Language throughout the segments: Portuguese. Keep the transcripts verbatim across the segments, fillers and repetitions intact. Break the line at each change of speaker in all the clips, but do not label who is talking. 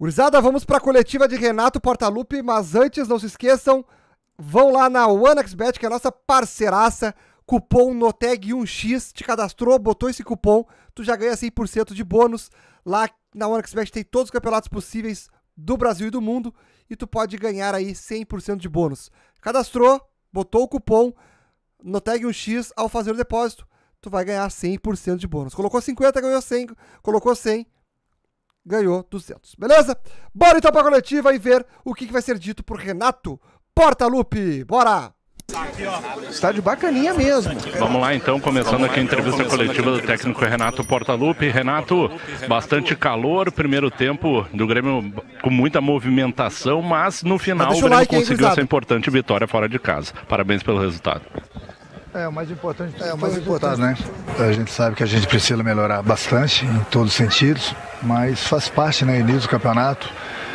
Gurizada, vamos para a coletiva de Renato Portaluppi, mas antes, não se esqueçam, vão lá na OneXBet, que é a nossa parceiraça, cupom Noteg um x, te cadastrou, botou esse cupom, tu já ganha cem por cento de bônus. Lá na OneXBet tem todos os campeonatos possíveis do Brasil e do mundo, e tu pode ganhar aí cem por cento de bônus. Cadastrou, botou o cupom Noteg um x, ao fazer o depósito, tu vai ganhar cem por cento de bônus. Colocou cinquenta, ganhou cem, colocou cem, ganhou duzentos. Beleza? Bora então pra coletiva e ver o que, que vai ser dito por Renato Portaluppi. Bora!
Estádio bacaninha mesmo.
Vamos lá então, começando aqui a entrevista coletiva do técnico Renato Portaluppi. Renato, bastante calor, primeiro tempo do Grêmio com muita movimentação, mas no final o Grêmio like, conseguiu essa importante vitória fora de casa. Parabéns pelo resultado.
É, o mais importante é o mais importante, né? A gente sabe que a gente precisa melhorar bastante em todos os sentidos, mas faz parte, né? Início do campeonato,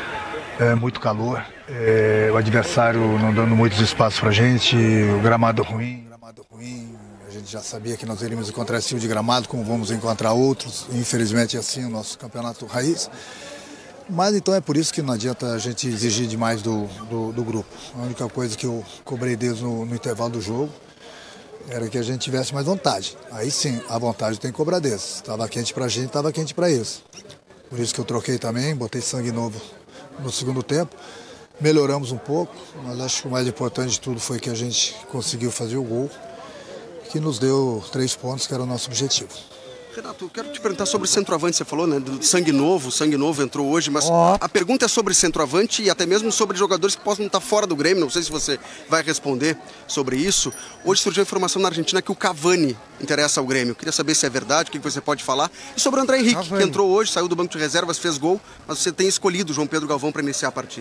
é muito calor, é, o adversário não dando muitos espaços pra gente, o gramado ruim, gramado ruim. A gente já sabia que nós iríamos encontrar esse tipo de gramado, como vamos encontrar outros. Infelizmente é assim o nosso campeonato raiz. Mas então é por isso que não adianta a gente exigir demais do, do, do grupo. A única coisa que eu cobrei deles no, no intervalo do jogo era que a gente tivesse mais vontade. Aí sim, a vontade tem que cobrar deles. Estava quente pra gente, estava quente pra eles. Por isso que eu troquei também, botei sangue novo no segundo tempo. Melhoramos um pouco, mas acho que o mais importante de tudo foi que a gente conseguiu fazer o gol, que nos deu três pontos, que era o nosso objetivo.
Renato, eu quero te perguntar sobre centroavante. Você falou, né, do sangue novo, sangue novo entrou hoje, mas
oh.
a pergunta é sobre centroavante e até mesmo sobre jogadores que possam estar fora do Grêmio. Não sei se você vai responder sobre isso. Hoje surgiu a informação na Argentina que o Cavani interessa ao Grêmio. Eu queria saber se é verdade, o que você pode falar. E sobre o André Henrique, Cavani, que entrou hoje, saiu do banco de reservas, fez gol, mas você tem escolhido o João Pedro Galvão para iniciar a partida.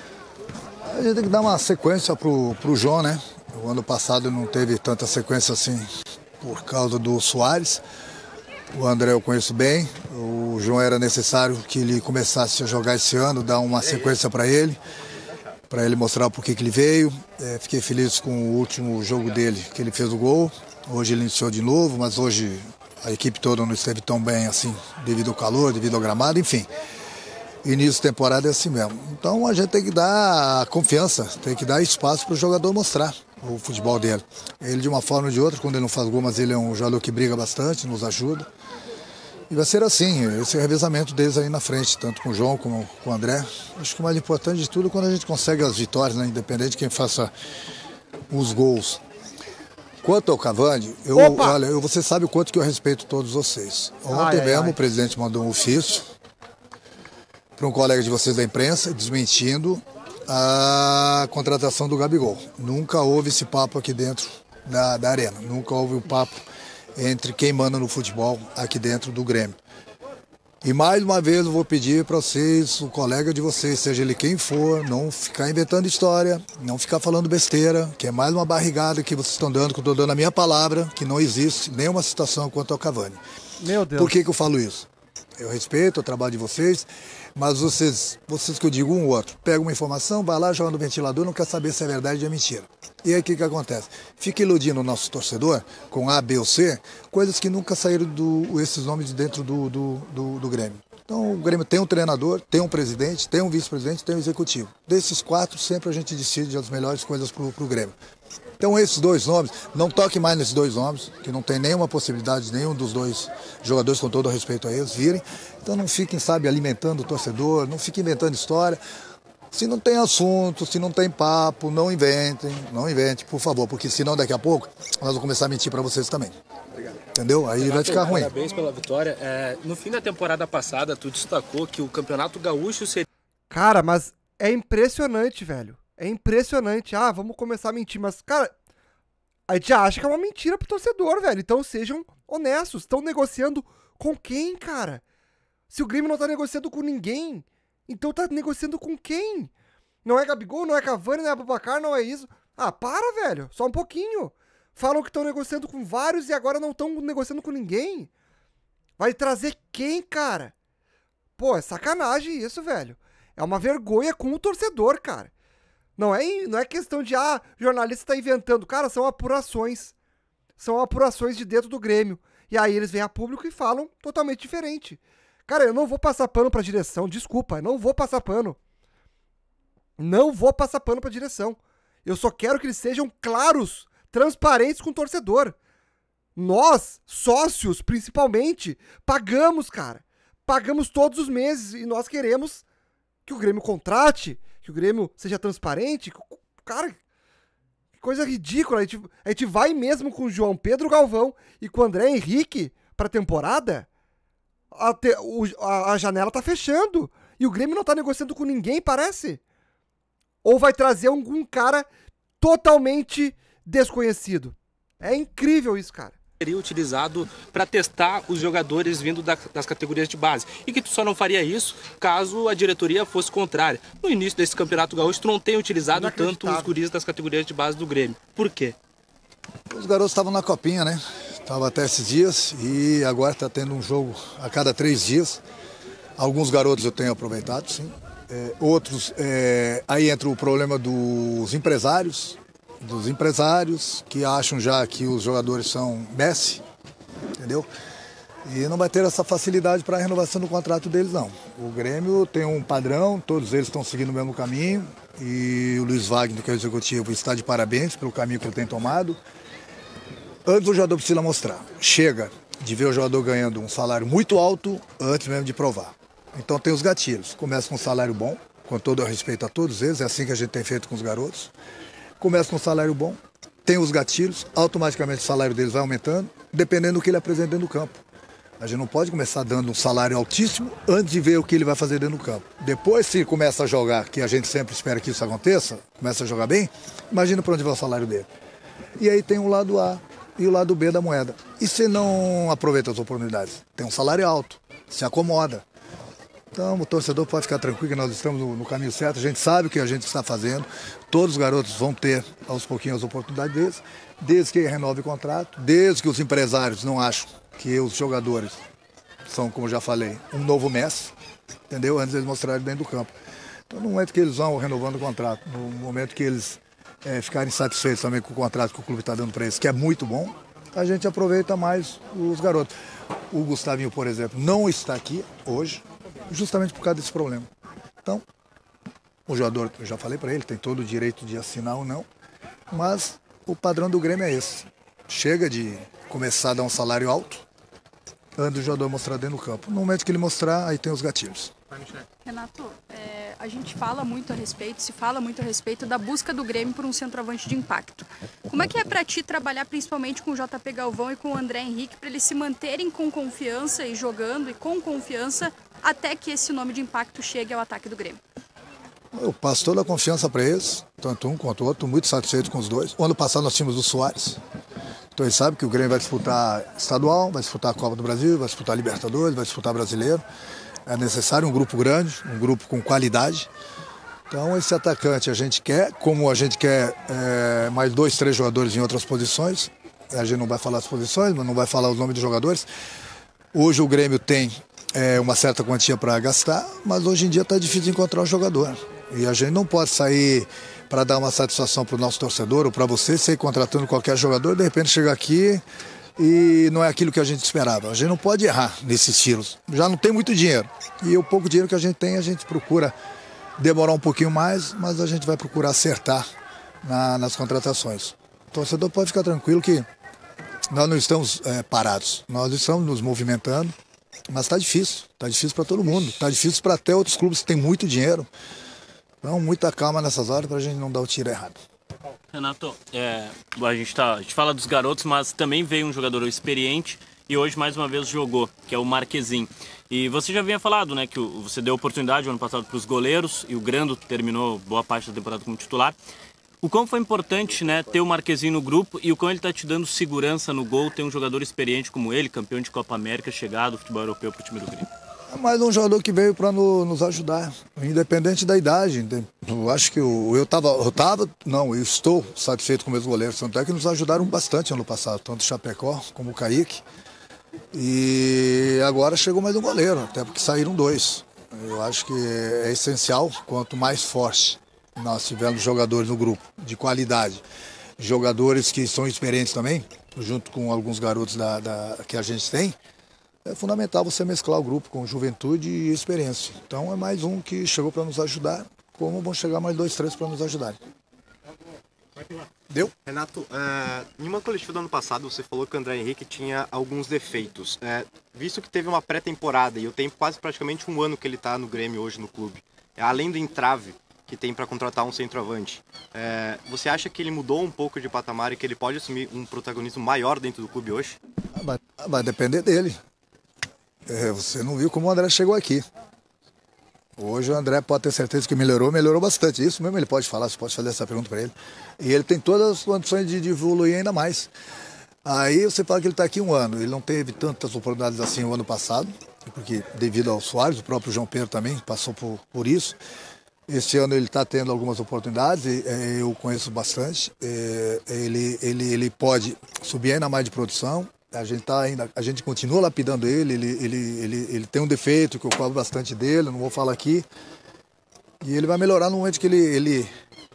A gente tem que dar uma sequência pro, pro João, né? O ano passado não teve tanta sequência assim por causa do Soares. O André eu conheço bem, o João era necessário que ele começasse a jogar esse ano, dar uma sequência para ele, para ele mostrar por que ele veio. É, fiquei feliz com o último jogo dele, que ele fez o gol. Hoje ele iniciou de novo, mas hoje a equipe toda não esteve tão bem assim, devido ao calor, devido ao gramado, enfim. Início de temporada é assim mesmo. Então a gente tem que dar confiança, tem que dar espaço para o jogador mostrar o futebol dele. Ele de uma forma ou de outra, quando ele não faz gol, mas ele é um jogador que briga bastante, nos ajuda. E vai ser assim, esse revezamento deles aí na frente, tanto com o João como com o André. Acho que o mais importante de tudo é quando a gente consegue as vitórias, né? Independente de quem faça os gols. Quanto ao Cavani, eu, olha, eu, você sabe o quanto que eu respeito todos vocês. Ontem ai, mesmo ai, ai. o presidente mandou um ofício para um colega de vocês da imprensa, desmentindo a contratação do Gabigol. Nunca houve esse papo aqui dentro da, da arena, nunca houve o um papo entre quem manda no futebol aqui dentro do Grêmio. E mais uma vez eu vou pedir para vocês, o colega de vocês, seja ele quem for, não ficar inventando história, não ficar falando besteira, que é mais uma barrigada que vocês estão dando, que eu estou dando a minha palavra, que não existe nenhuma situação quanto ao Cavani.
Meu Deus.
Por que que eu falo isso? Eu respeito o trabalho de vocês, mas vocês, vocês que eu digo um ou outro, pega uma informação, vai lá, joga no ventilador, não quer saber se é verdade ou é mentira. E aí o que que acontece? Fica iludindo o nosso torcedor com A, B ou C, coisas que nunca saíram do, esses nomes de dentro do, do, do, do Grêmio. Então o Grêmio tem um treinador, tem um presidente, tem um vice-presidente, tem um executivo. Desses quatro, sempre a gente decide as melhores coisas para o Grêmio. Então esses dois nomes, não toque mais nesses dois nomes, que não tem nenhuma possibilidade de nenhum dos dois jogadores, com todo o respeito a eles, virem. Então não fiquem, sabe, alimentando o torcedor, não fiquem inventando história. Se não tem assunto, se não tem papo, não inventem, não inventem, por favor, porque senão daqui a pouco nós vamos começar a mentir para vocês também. Obrigado. Entendeu? Aí vai ficar ruim.
Parabéns pela vitória. É, no fim da temporada passada, tu destacou que o Campeonato Gaúcho seria...
Cara, mas é impressionante, velho. É impressionante. Ah, vamos começar a mentir. Mas, cara, a gente já acha que é uma mentira pro torcedor, velho. Então sejam honestos. Estão negociando com quem, cara? Se o Grêmio não tá negociando com ninguém, então tá negociando com quem? Não é Gabigol, não é Cavani, não é Abubakar, não é isso. Ah, para, velho. Só um pouquinho. Falam que estão negociando com vários e agora não estão negociando com ninguém. Vai trazer quem, cara? Pô, é sacanagem isso, velho. É uma vergonha com o torcedor, cara. Não é, não é questão de, ah, jornalista tá inventando. Cara, são apurações. São apurações de dentro do Grêmio. E aí eles vêm a público e falam totalmente diferente. Cara, eu não vou passar pano pra direção, desculpa, não vou passar pano. Não vou passar pano pra direção. Eu só quero que eles sejam claros, transparentes com o torcedor. Nós, sócios, principalmente, pagamos, cara. Pagamos todos os meses e nós queremos que o Grêmio contrate, que o Grêmio seja transparente. Cara, que coisa ridícula. A gente, a gente vai mesmo com o João Pedro Galvão e com o André Henrique pra temporada. A, te, o, a, a janela tá fechando. E o Grêmio não tá negociando com ninguém, parece. Ou vai trazer algum cara totalmente desconhecido. É incrível isso, cara.
Seria utilizado para testar os jogadores vindo da, das categorias de base. E que tu só não faria isso caso a diretoria fosse contrária. No início desse Campeonato Gaúcho, tu não tem utilizado tanto os guris das categorias de base do Grêmio. Por quê?
Os garotos estavam na copinha, né? Estavam até esses dias e agora está tendo um jogo a cada três dias. Alguns garotos eu tenho aproveitado, sim. É, outros, é, aí entra o problema dos empresários, dos empresários que acham já que os jogadores são Messi, entendeu? E não vai ter essa facilidade para a renovação do contrato deles, não. O Grêmio tem um padrão, todos eles estão seguindo o mesmo caminho e o Luiz Wagner, que é o executivo, está de parabéns pelo caminho que ele tem tomado. Antes o jogador precisa mostrar. Chega de ver o jogador ganhando um salário muito alto antes mesmo de provar. Então tem os gatilhos. Começa com um salário bom, com todo o respeito a todos eles, é assim que a gente tem feito com os garotos. Começa com um salário bom, tem os gatilhos, automaticamente o salário deles vai aumentando, dependendo do que ele apresenta dentro do campo. A gente não pode começar dando um salário altíssimo antes de ver o que ele vai fazer dentro do campo. Depois, se começa a jogar, que a gente sempre espera que isso aconteça, começa a jogar bem, imagina para onde vai o salário dele. E aí tem o lado A e o lado B da moeda. E se não aproveita as oportunidades? Tem um salário alto, se acomoda. Então o torcedor pode ficar tranquilo que nós estamos no, no caminho certo, a gente sabe o que a gente está fazendo, todos os garotos vão ter aos pouquinhos as oportunidades deles, desde que renove o contrato, desde que os empresários não acham que os jogadores são, como já falei, um novo Messi, entendeu? Antes eles mostrarem dentro do campo. Então no momento que eles vão renovando o contrato, no momento que eles é, ficarem satisfeitos também com o contrato que o clube está dando para eles, que é muito bom, a gente aproveita mais os garotos. O Gustavinho, por exemplo, não está aqui hoje, justamente por causa desse problema. Então, o jogador, eu já falei para ele, tem todo o direito de assinar ou não, mas o padrão do Grêmio é esse. Chega de começar a dar um salário alto, antes do jogador mostrar dentro do campo. No momento que ele mostrar, aí tem os gatilhos.
Renato, é, a gente fala muito a respeito, se fala muito a respeito da busca do Grêmio por um centroavante de impacto. Como é que é para ti trabalhar principalmente com o J P Galvão e com o André Henrique para eles se manterem com confiança e jogando e com confiança até que esse nome de impacto chegue ao ataque do Grêmio?
Eu passo toda a confiança para eles, tanto um quanto o outro, muito satisfeito com os dois. O ano passado nós tínhamos o Soares, então eles sabem que o Grêmio vai disputar estadual, vai disputar a Copa do Brasil, vai disputar a Libertadores, vai disputar Brasileiro. É necessário um grupo grande, um grupo com qualidade. Então esse atacante a gente quer, como a gente quer é, mais dois, três jogadores em outras posições. A gente não vai falar as posições, mas não vai falar os nomes dos jogadores. Hoje o Grêmio tem é, uma certa quantia para gastar, mas hoje em dia está difícil encontrar um jogador. E a gente não pode sair para dar uma satisfação para o nosso torcedor ou para você, sair contratando qualquer jogador, de repente chegar aqui e não é aquilo que a gente esperava. A gente não pode errar nesses estilos. Já não tem muito dinheiro. E o pouco dinheiro que a gente tem, a gente procura demorar um pouquinho mais, mas a gente vai procurar acertar na, nas contratações. O torcedor pode ficar tranquilo que nós não estamos é, parados. Nós estamos nos movimentando, mas está difícil. Está difícil para todo mundo. Está difícil para até outros clubes que têm muito dinheiro. Então, muita calma nessas horas para a gente não dar o tiro errado.
Renato, é, a, gente tá, a gente fala dos garotos, mas também veio um jogador experiente e hoje mais uma vez jogou, que é o Marquezin. E você já havia falado, né, que você deu oportunidade no ano passado para os goleiros e o Grando terminou boa parte da temporada como titular. O quão foi importante, né, ter o Marquezin no grupo e o quão ele está te dando segurança no gol, ter um jogador experiente como ele, campeão de Copa América, chegado do futebol europeu para o time do Grêmio?
É mais um jogador que veio para no, nos ajudar, independente da idade. Eu acho que eu, eu tava, eu tava, não, eu estou satisfeito com meus goleiros, tanto é que nos ajudaram bastante ano passado, tanto o Chapecó como o Kaique. E agora chegou mais um goleiro, até porque saíram dois. Eu acho que é essencial, quanto mais forte nós tivermos jogadores no grupo, de qualidade, jogadores que são experientes também, junto com alguns garotos da, da, que a gente tem, é fundamental você mesclar o grupo com juventude e experiência. Então é mais um que chegou para nos ajudar, como vão chegar mais dois, três para nos ajudarem. Deu?
Renato, é, em uma coletiva do ano passado você falou que o André Henrique tinha alguns defeitos. É, visto que teve uma pré-temporada e eu tenho quase praticamente um ano que ele está no Grêmio hoje no clube, é, além do entrave que tem para contratar um centroavante, é, você acha que ele mudou um pouco de patamar e que ele pode assumir um protagonismo maior dentro do clube hoje?
Ah, vai, vai depender dele. É, você não viu como o André chegou aqui. Hoje o André pode ter certeza que melhorou, melhorou bastante. Isso mesmo ele pode falar, você pode fazer essa pergunta para ele. E ele tem todas as condições de, de evoluir ainda mais. Aí você fala que ele está aqui um ano. Ele não teve tantas oportunidades assim o ano passado, porque devido ao Soares, o próprio João Pedro também passou por, por isso. Esse ano ele está tendo algumas oportunidades, eu conheço bastante. Ele, ele, ele pode subir ainda mais de produção. A gente, tá ainda, a gente continua lapidando ele, ele, ele, ele, ele tem um defeito que eu cobro bastante dele, não vou falar aqui. E ele vai melhorar no momento que ele, ele,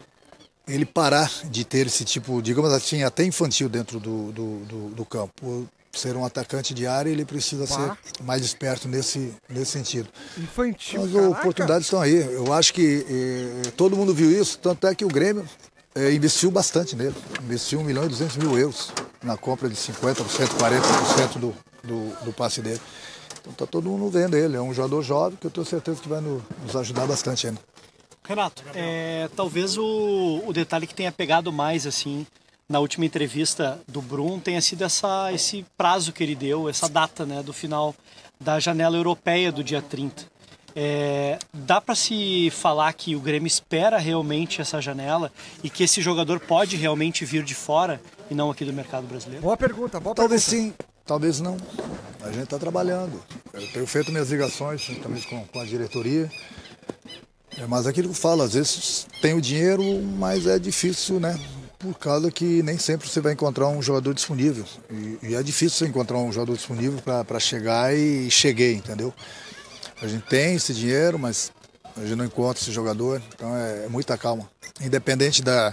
ele parar de ter esse tipo, digamos assim, até infantil dentro do, do, do, do campo. Por ser um atacante de área, ele precisa Pá. ser mais esperto nesse, nesse sentido.
Infantil,
Mas as oportunidades estão aí. Eu acho que eh, todo mundo viu isso, tanto é que o Grêmio eh, investiu bastante nele. Investiu um milhão e duzentos mil euros na compra de cinquenta por cento, quarenta por cento do, do, do passe dele. Então tá todo mundo vendo ele. É um jogador jovem que eu tenho certeza que vai no, nos ajudar bastante ainda.
Renato, é, talvez o, o detalhe que tenha pegado mais assim na última entrevista do Brum tenha sido essa, esse prazo que ele deu, essa data, né, do final da janela europeia do dia trinta. É, dá para se falar que o Grêmio espera realmente essa janela e que esse jogador pode realmente vir de fora e não aqui do mercado brasileiro?
Boa pergunta, boa
Talvez
pergunta.
sim, talvez não. A gente está trabalhando. Eu tenho feito minhas ligações juntamente com, com a diretoria. É, mas aquilo que eu falo, às vezes tem o dinheiro, mas é difícil, né? Por causa que nem sempre você vai encontrar um jogador disponível. E, e é difícil você encontrar um jogador disponível para chegar e cheguei, entendeu? A gente tem esse dinheiro, mas a gente não encontra esse jogador, então é, é muita calma. Independente da,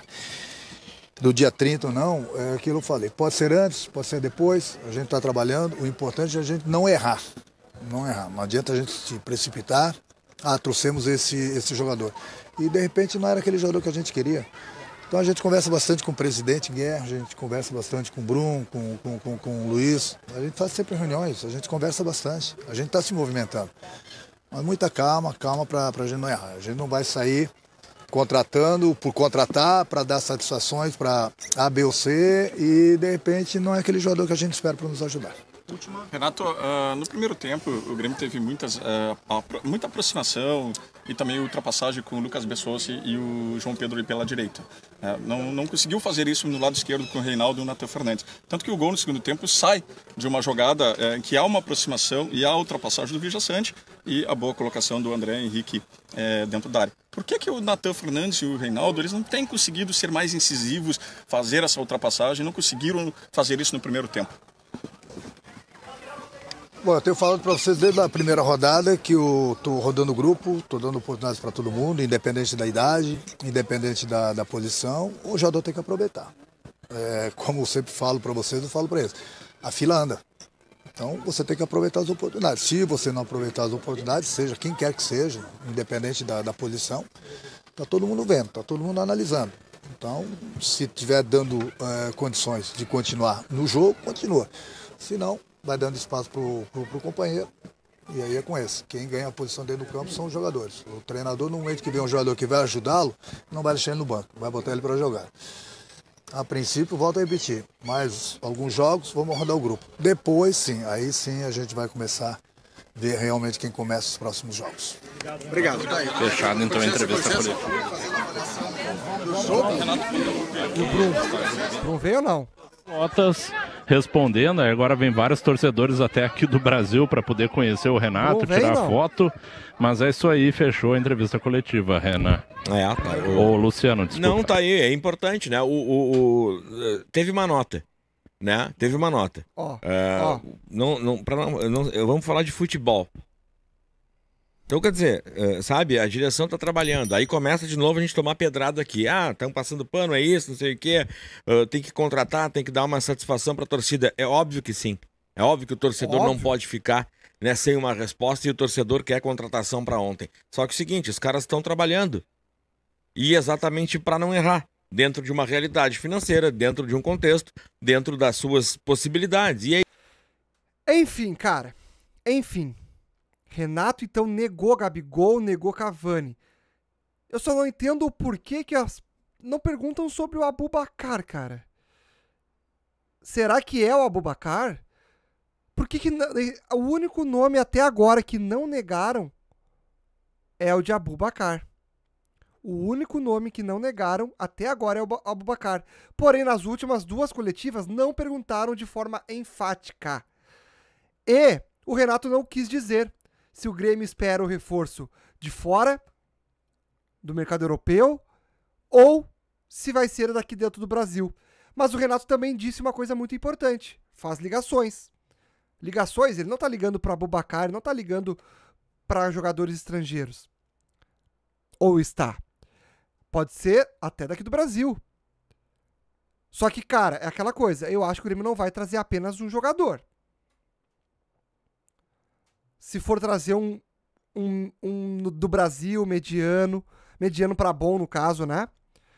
do dia trinta ou não, é aquilo que eu falei. Pode ser antes, pode ser depois, a gente está trabalhando. O importante é a gente não errar. Não errar. Não adianta a gente se precipitar. Ah, trouxemos esse, esse jogador. E de repente não era aquele jogador que a gente queria. Então a gente conversa bastante com o presidente Guerra, a gente conversa bastante com o Brum, com, com, com, com o Luiz. A gente faz sempre reuniões, a gente conversa bastante. A gente está se movimentando. Mas muita calma, calma para a gente não errar. A gente não vai sair contratando por contratar, para dar satisfações para A, B ou C e de repente não é aquele jogador que a gente espera para nos ajudar.
Renato, uh, no primeiro tempo o Grêmio teve muitas, uh, muita aproximação e também ultrapassagem com o Lucas Bessosi e o João Pedro pela direita. Uh, não, não conseguiu fazer isso no lado esquerdo com o Reinaldo e o Natan Fernandes. Tanto que o gol no segundo tempo sai de uma jogada uh, que há uma aproximação e há a ultrapassagem do Vijaçante e a boa colocação do André Henrique uh, dentro da área. Por que, que o Natan Fernandes e o Reinaldo eles não têm conseguido ser mais incisivos, fazer essa ultrapassagem, não conseguiram fazer isso no primeiro tempo?
Bom, eu tenho falado para vocês desde a primeira rodada que eu estou rodando o grupo, estou dando oportunidades para todo mundo, independente da idade, independente da, da posição, o jogador tem que aproveitar. É, como eu sempre falo para vocês, eu falo para eles, a fila anda. Então você tem que aproveitar as oportunidades. Se você não aproveitar as oportunidades, seja quem quer que seja, independente da, da posição, está todo mundo vendo, está todo mundo analisando. Então, se estiver dando é, condições de continuar no jogo, continua. Se não, vai dando espaço para o companheiro, e aí é com esse. Quem ganha a posição dentro do campo são os jogadores. O treinador, no momento que vê um jogador que vai ajudá-lo, não vai deixar ele no banco, vai botar ele para jogar. A princípio, volto a repetir, mais alguns jogos, vamos rodar o grupo. Depois, sim, aí sim a gente vai começar a ver realmente quem começa os próximos jogos.
Obrigado.
Fechado, então, a entrevista coletiva.
E o Brum? Brum veio ou não?
Notas respondendo, agora vem vários torcedores até aqui do Brasil para poder conhecer o Renato,
Não,
tirar
não.
foto, mas é isso aí, fechou a entrevista coletiva, Renan.
É, tá. O...
Ô, Luciano, desculpa.
Não, tá aí, é importante, né? O, o, o... Teve uma nota, né? Teve uma nota.
Ó,
é,
ó.
Não, não, pra não, não, vamos falar de futebol. Então, quer dizer, uh, sabe, a direção tá trabalhando, aí começa de novo a gente tomar pedrada aqui. Ah, estão passando pano, é isso, não sei o quê, uh, tem que contratar, tem que dar uma satisfação pra torcida. É óbvio que sim, É óbvio que o torcedor
Óbvio.
não pode ficar, né, sem uma resposta e o torcedor quer contratação para ontem. Só que é o seguinte, os caras estão trabalhando. E exatamente para não errar. Dentro de uma realidade financeira, dentro de um contexto, dentro das suas possibilidades. E aí...
Enfim, cara. Enfim. Renato, então, negou Gabigol, negou Cavani. Eu só não entendo o porquê que as... não perguntam sobre o Aboubakar, cara. Será que é o Aboubakar? Por que que não... o único nome até agora que não negaram é o de Aboubakar. O único nome que não negaram até agora é o Aboubakar. Porém, nas últimas duas coletivas, não perguntaram de forma enfática. E o Renato não quis dizer se o Grêmio espera o reforço de fora do mercado europeu ou se vai ser daqui dentro do Brasil. Mas o Renato também disse uma coisa muito importante. Faz ligações. Ligações, ele não tá ligando para Aboubakar, ele não tá ligando para jogadores estrangeiros. Ou está. Pode ser até daqui do Brasil. Só que, cara, é aquela coisa. Eu acho que o Grêmio não vai trazer apenas um jogador. Se for trazer um, um, um do Brasil, mediano, mediano pra bom, no caso, né?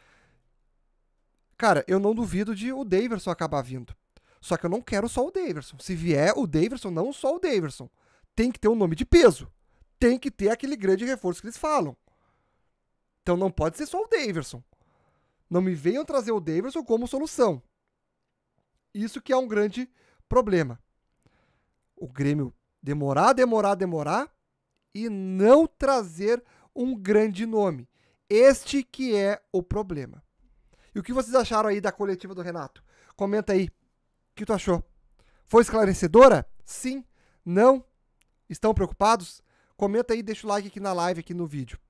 Cara, eu não duvido de o Daverson acabar vindo. Só que eu não quero só o Daverson. Se vier o Daverson, não só o Daverson. Tem que ter um nome de peso. Tem que ter aquele grande reforço que eles falam. Então não pode ser só o Daverson. Não me venham trazer o Daverson como solução. Isso que é um grande problema. O Grêmio demorar, demorar, demorar e não trazer um grande nome. Este que é o problema. E o que vocês acharam aí da coletiva do Renato? Comenta aí. O que tu achou? Foi esclarecedora? Sim? Não? Estão preocupados? Comenta aí e deixa o like aqui na live, aqui no vídeo.